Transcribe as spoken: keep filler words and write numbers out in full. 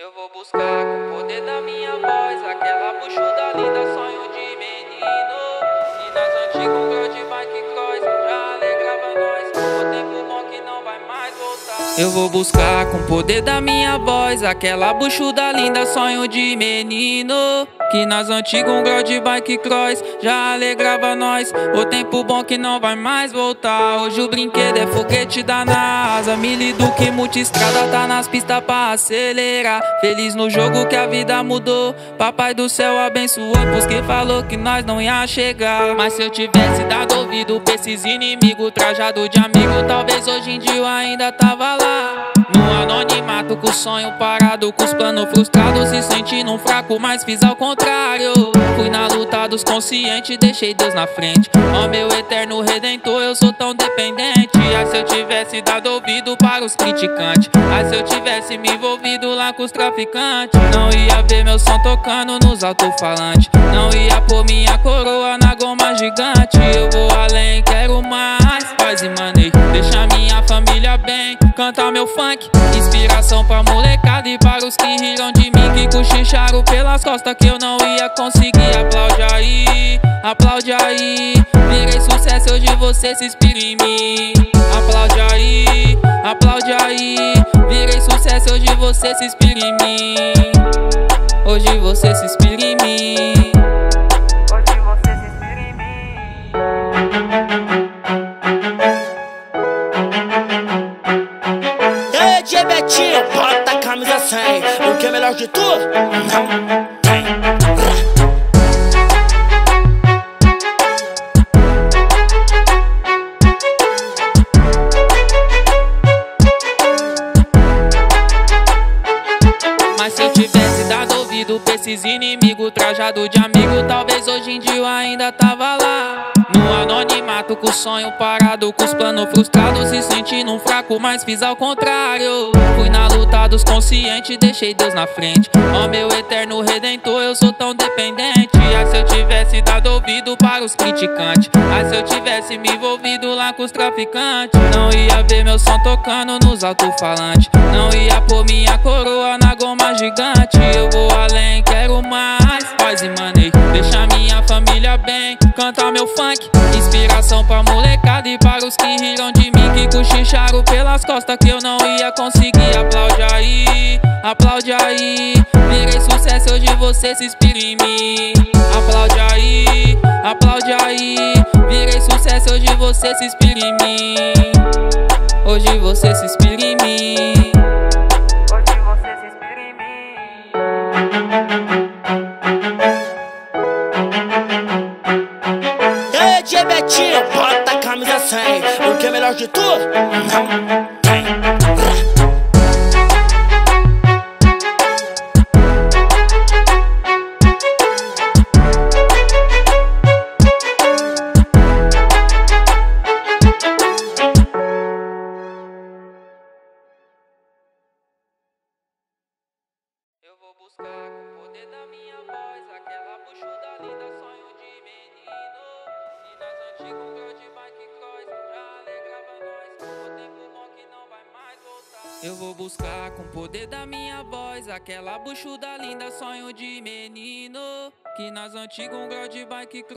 Eu vou buscar com o poder da minha voz aquela buchuda linda, sonho de menino. E nas antigas grau de bike cross já alegrava nós, o tempo bom que não vai mais voltar. Eu vou buscar com o poder da minha voz aquela buchuda linda, sonho de menino. Que nas antigas um grau de bike cross já alegrava nós, o tempo bom que não vai mais voltar. Hoje o brinquedo é foguete da NASA, Mili do que multistrada tá nas pistas pra acelerar. Feliz no jogo que a vida mudou, papai do céu abençoou, pois que falou que nós não ia chegar. Mas se eu tivesse dado ouvido pra esses inimigos trajado de amigo, talvez hoje em dia eu ainda tava lá no anonimato, com o sonho parado, com os planos frustrados, se sentindo um fraco, mas fiz ao contrário. Fui na luta dos conscientes, deixei Deus na frente. Ó meu eterno redentor, eu sou tão dependente. Ah, se eu tivesse dado ouvido para os criticantes, ah, se eu tivesse me envolvido lá com os traficantes, não ia ver meu som tocando nos alto-falantes, não ia pôr minha coroa na goma gigante. Eu vou além, quero mais, paz e manejo, deixa minha família bem, cantar meu funk, inspiração pra molecada e para os que riram de mim, que cochicharam pelas costas que eu não ia conseguir. Aplaude aí, aplaude aí, virei sucesso, hoje você se inspira em mim. Aplaude aí, aplaude aí, virei sucesso, hoje você se inspira em mim. Hoje você se inspira em mim. Hoje você se inspira em mim. Ei, D J Betinho, bota a camisa cem. O que é melhor de tudo? Não tem. Mas se eu tivesse dado ouvido pra esses inimigos trajado de amigo, talvez hoje em dia eu ainda tava lá no anonimato, com o sonho parado, com os planos frustrados, se sentindo um fraco, mas fiz ao contrário. Fui na luta dos conscientes, deixei Deus na frente. Ó meu eterno redentor, eu sou tão dependente. Ah, se eu tivesse dado ouvido para os criticantes, ah, se eu tivesse me envolvido lá com os traficantes, não ia ver meu som tocando nos alto-falantes, não ia pôr minha coroa na goma gigante. Eu vou além, quero mais, paz e manejo, deixa minha família bem, cantar meu funk, inspiração pra molecada e para os que riram de mim, que cochicharam pelas costas que eu não ia conseguir. Aplaude aí, aplaude aí, virei sucesso, hoje você se inspira em mim. Aplaude aí, aplaude aí, virei sucesso, hoje você se inspira em mim. Hoje você se inspira em mim. Hoje você se inspira em mim. Ei, D J Betinho, bota a camisa cem. O que é melhor de tudo? Não tem. Eu vou buscar com o poder da minha voz aquela buchuda linda, sonho de menino. E nas antigas um grau de bike cross já alegrava nós, o tempo bom que não vai mais voltar. Eu vou buscar com o poder da minha voz aquela buchuda linda, sonho de menino. Que nas antigas um grau de bike cross